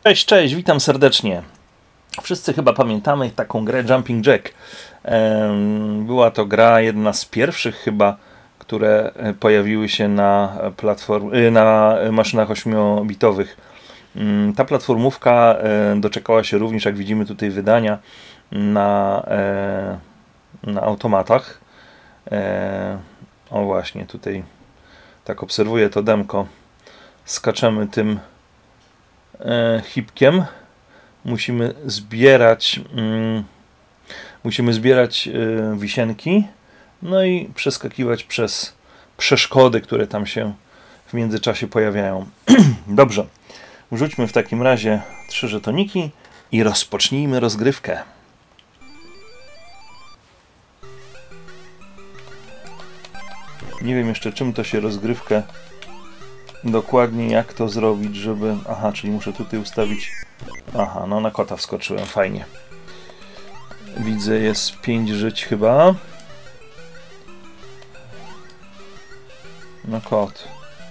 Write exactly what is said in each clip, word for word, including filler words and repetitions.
Cześć, cześć, witam serdecznie. Wszyscy chyba pamiętamy taką grę Jumping Jack. Była to gra jedna z pierwszych chyba, które pojawiły się na, platform, na maszynach ośmiobitowych. Ta platformówka doczekała się również, jak widzimy tutaj, wydania na, na automatach. O właśnie, tutaj tak obserwuję to demko. Skaczemy tym hipkiem. Musimy zbierać mm, musimy zbierać y, wisienki, no i przeskakiwać przez przeszkody, które tam się w międzyczasie pojawiają. Dobrze, wrzućmy w takim razie trzy żetoniki i rozpocznijmy rozgrywkę. Nie wiem jeszcze, czym to się rozgrywkę dokładnie, jak to zrobić, żeby... Aha, czyli muszę tutaj ustawić... Aha, no na kota wskoczyłem, fajnie. Widzę, jest pięć żyć chyba. No kot.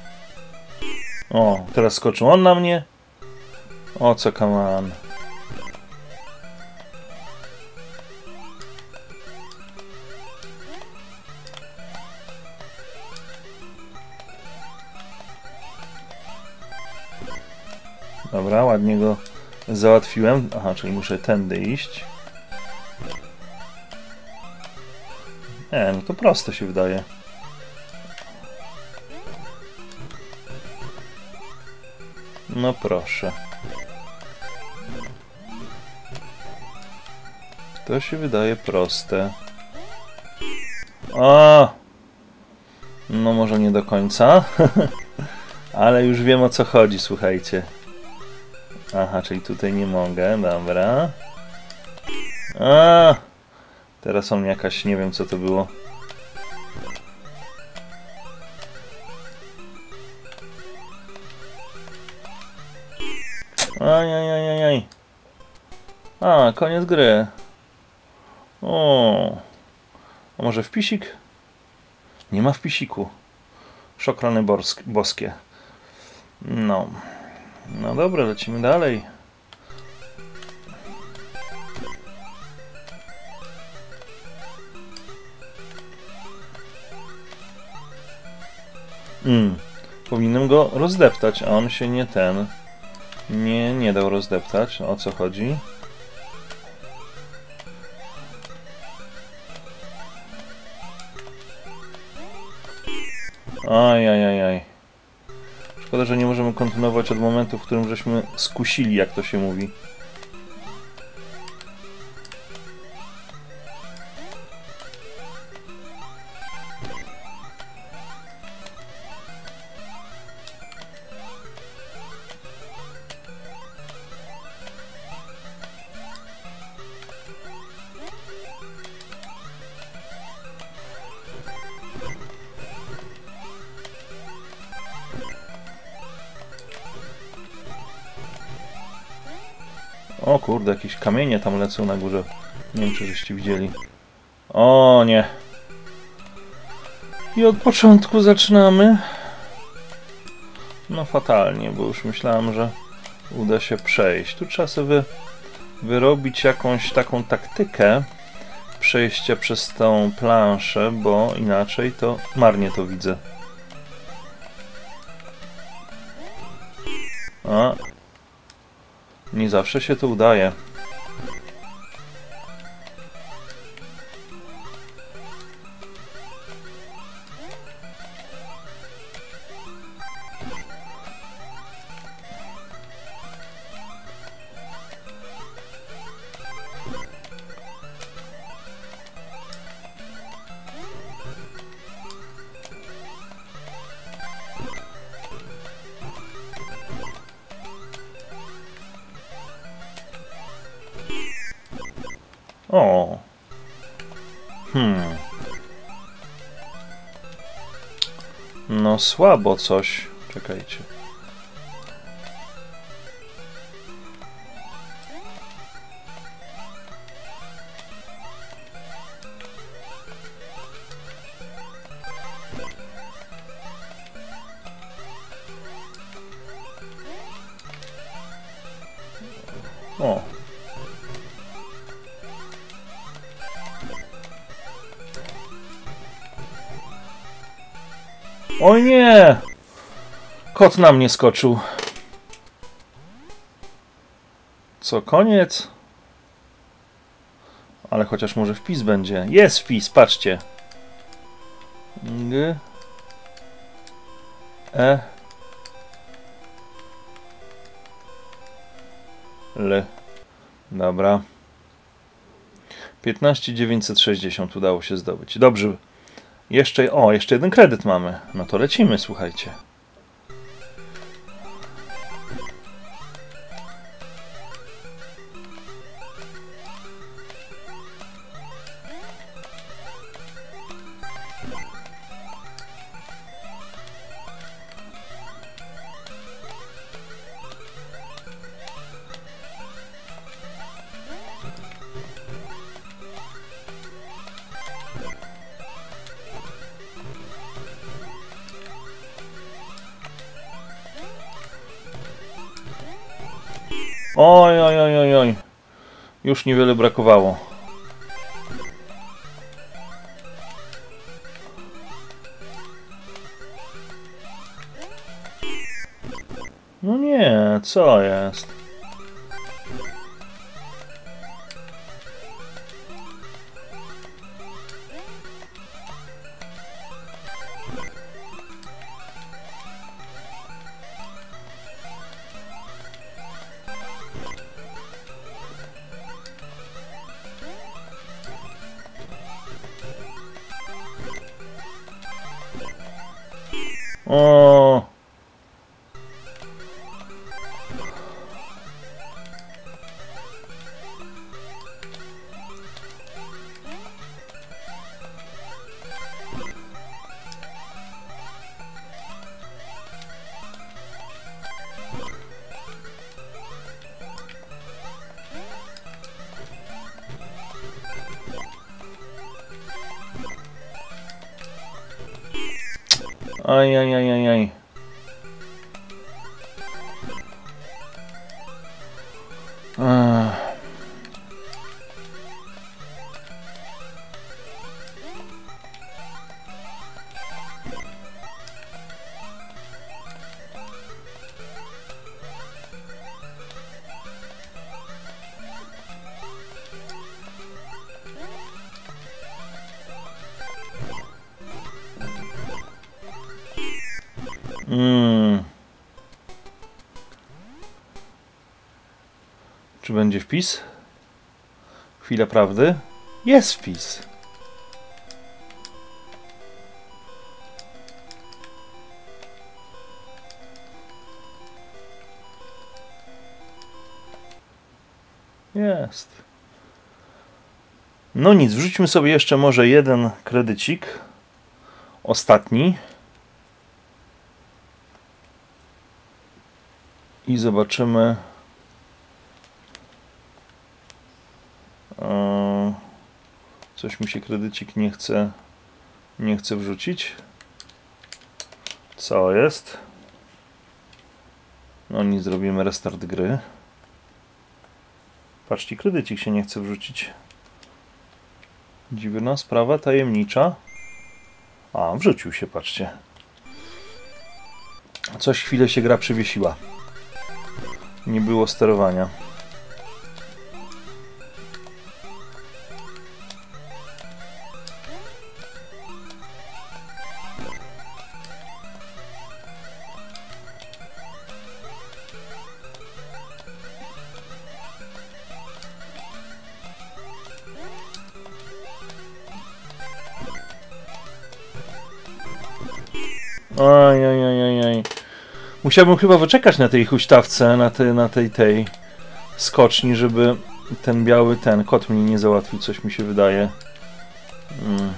O, teraz skoczył on na mnie. O, co come on. Dobra, ładnie go załatwiłem. Aha, czyli muszę tędy iść. Nie, no to proste się wydaje. No proszę. To się wydaje proste. O! No może nie do końca. Ale już wiem, o co chodzi, słuchajcie. Aha, czyli tutaj nie mogę, dobra. A, teraz on jakaś, nie wiem co to było. Ajajajajaj. A, koniec gry. O, a może wpisik? Nie ma wpisiku. Szokrany boskie. No. No dobra, lecimy dalej. Mm. Powinienem go rozdeptać, a on się nie ten... Nie, nie dał rozdeptać. O co chodzi? Ajajajaj. Szkoda, że nie możemy kontynuować od momentu, w którym żeśmy skusili, jak to się mówi. O kurde, jakieś kamienie tam lecą na górze. Nie wiem, czy żeście widzieli. O nie. I od początku zaczynamy. No fatalnie, bo już myślałem, że uda się przejść. Tu trzeba sobie wy, wyrobić jakąś taką taktykę przejścia przez tą planszę, bo inaczej to marnie to widzę. A. Nie zawsze się to udaje. O. Hmm. No słabo coś. Czekajcie. O. O nie! Kot na mnie skoczył. Co, koniec? Ale chociaż może wpis będzie. Jest wpis, patrzcie. G. E. L. Dobra. piętnaście tysięcy dziewięćset sześćdziesiąt udało się zdobyć. Dobrze. Jeszcze, o, jeszcze jeden kredyt mamy. No to lecimy, słuchajcie. Oj, oj, oj, oj, oj. Już niewiele brakowało. No nie, co jest? O. Aj, aj, aj, aj, aj. Ech. Mm. Czy będzie wpis? Chwila prawdy. Jest wpis. Jest. No nic, wrzućmy sobie jeszcze może jeden kredycik. Ostatni. I zobaczymy. Coś mi się kredycik nie chce nie chce wrzucić. Co jest? No nic, zrobimy restart gry. Patrzcie, kredycik się nie chce wrzucić. Dziwna sprawa, tajemnicza. A, wrzucił się, patrzcie. Coś chwilę się gra przywiesiła. Nie było sterowania. Oj, oj, oj, oj, oj. Musiałbym chyba wyczekać na tej huśtawce, na, te, na tej tej skoczni, żeby ten biały, ten kot mnie nie załatwił, coś mi się wydaje. Hmm.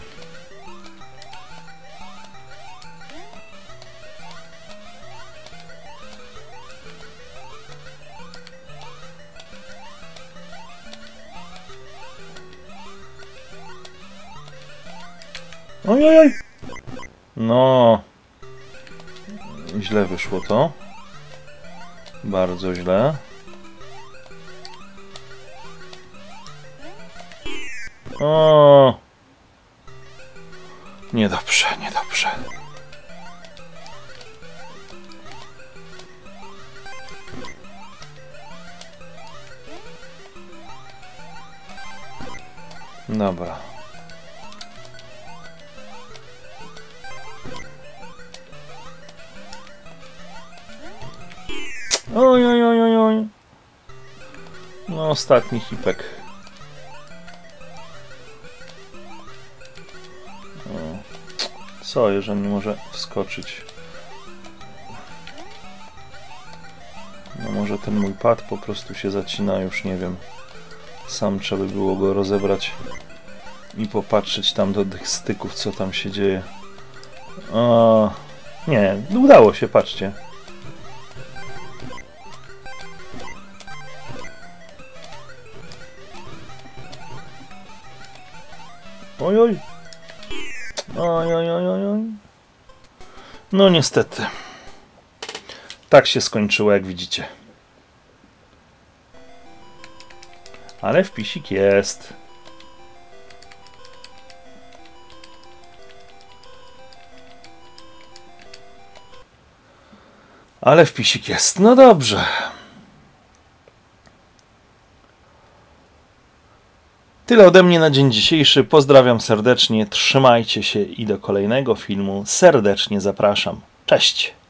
Oj, oj, oj. No. Źle wyszło to. Bardzo źle. O! Niedobrze, niedobrze. Dobra. Oj, oj, oj, oj, oj. No, ostatni hipek. O. Co, jeżeli nie może wskoczyć? No może ten mój pad po prostu się zacina, już nie wiem. Sam trzeba by było go rozebrać i popatrzeć tam do tych styków, co tam się dzieje. O, nie, udało się, patrzcie. Oj, oj. Oj, oj, oj, oj, oj. No niestety. Tak się skończyło, jak widzicie. Ale wpisik jest. Ale wpisik jest. No dobrze. Tyle ode mnie na dzień dzisiejszy. Pozdrawiam serdecznie. Trzymajcie się i do kolejnego filmu serdecznie zapraszam. Cześć!